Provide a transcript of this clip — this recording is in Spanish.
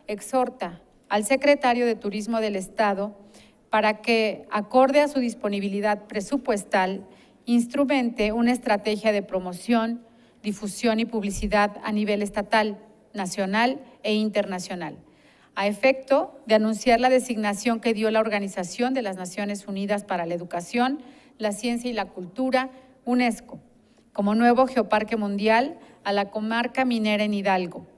exhorta al secretario de Turismo del Estado para que, acorde a su disponibilidad presupuestal, instrumente una estrategia de promoción, difusión y publicidad a nivel estatal, nacional e internacional, a efecto de anunciar la designación que dio la Organización de las Naciones Unidas para la Educación, la Ciencia y la Cultura, UNESCO, como nuevo geoparque mundial a la comarca minera en Hidalgo,